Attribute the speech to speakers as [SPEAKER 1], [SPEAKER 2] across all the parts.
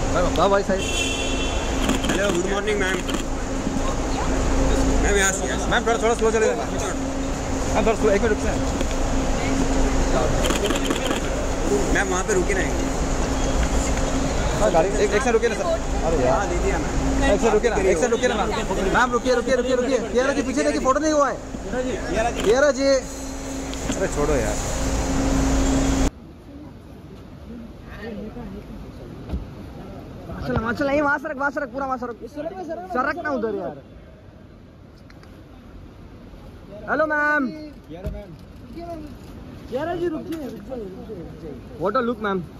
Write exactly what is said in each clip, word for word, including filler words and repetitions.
[SPEAKER 1] हाँ भाई साहब।
[SPEAKER 2] Hello, good morning ma'am. Ma'am यहाँ से
[SPEAKER 1] मैम थोड़ा थोड़ा स्लो चलेगा मैम, थोड़ा स्लो, एक मिनट रुक से
[SPEAKER 2] मैम, वहाँ पे रुके रहेंगे।
[SPEAKER 1] हाँ गाड़ी एक एक से रुकिए ना सर। अरे यार
[SPEAKER 2] दे दिया मैम।
[SPEAKER 1] एक से रुकिए ना, एक से रुकिए ना मैम। मैम रुकिए रुकिए रुकिए रुकिए, केरा जी पीछे देखिए, फोटो नहीं हुआ है केरा जी। अरे छोड़ो यार।
[SPEAKER 3] चल चल, यहीं वहाँ सरक, वहाँ सरक, पूरा वहाँ सरक, सरक ना उधर यार। Hello ma'am. यार जी रुकिए, what a look ma'am.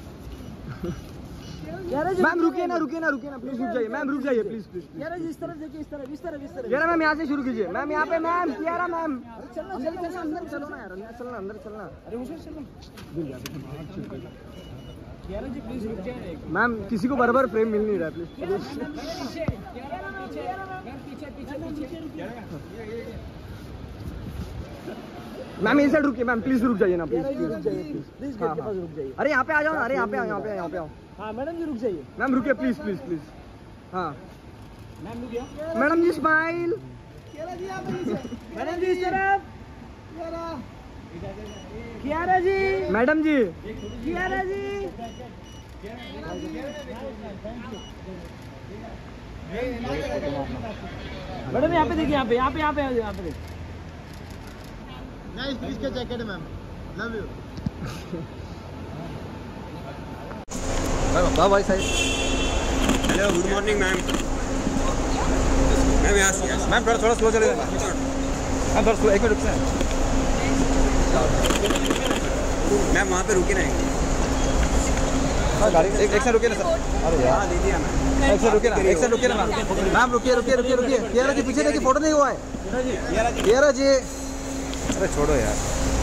[SPEAKER 3] Ma'am रुकिए ना, रुकिए ना, रुकिए ना, प्लीज रुक जाइए मैम, रुक जाइए प्लीज प्लीज। यार जी इस तरफ देखिए, इस तरफ, इस तरफ, इस तरफ। यार मैम यहाँ से शुरू कीजिए मैम, यहाँ पे मैम, यार मैम चलना, अंदर चलना, अंदर चलो ना यार, अंदर चलना, अंदर चलना। अरे मुझे चलो यार जी, प्लीज रुक जाइए मैम, किसी को बराबर फ्रेम मिल नहीं रहा, प्लीज मैम इस साइड रुकिए मैम, प्लीज रुक जाइए ना, प्लीज प्लीज रुक जाइए, प्लीज गेट के पास रुक जाइए। अरे यहाँ पे आ जाओ ना, अरे यहाँ पे आओ, यहाँ पे यहाँ पे आओ। हाँ मैडम जी रुक जाइए, मैम रुकिए प्लीज प्लीज प्लीज। हाँ मैम रुकिए, मैडम जी स्माइल, मैडम जी इस तरफ, कियारा जी, मैडम जी, कियारा जी। मैडम यहाँ पे देखिए, यहाँ पे यहाँ पे यहाँ पे यहाँ पे देखिए।
[SPEAKER 4] नाइस पीस का जैकेट है मैम, लव यू।
[SPEAKER 1] हाँ भाई साहब।
[SPEAKER 2] Hello, good morning ma'am. Ma'am यहाँ से
[SPEAKER 1] मैम थोड़ा थोड़ा स्लो चलेगा मैम, थोड़ा स्लो, एक मिनट रुक से
[SPEAKER 2] मैम, वहाँ पे रुके रहेंगे।
[SPEAKER 1] हाँ गाड़ी एक एक से रुकिए ना सर। अरे यार
[SPEAKER 2] दे दिया मैम।
[SPEAKER 1] एक से रुकिए ना, एक से रुकिए ना मैम। मैम रुकिए रुकिए रुकिए रुकिए, केरा जी पीछे देखिए, फोटो नहीं हुआ है केरा जी। अरे छोड़ो यार।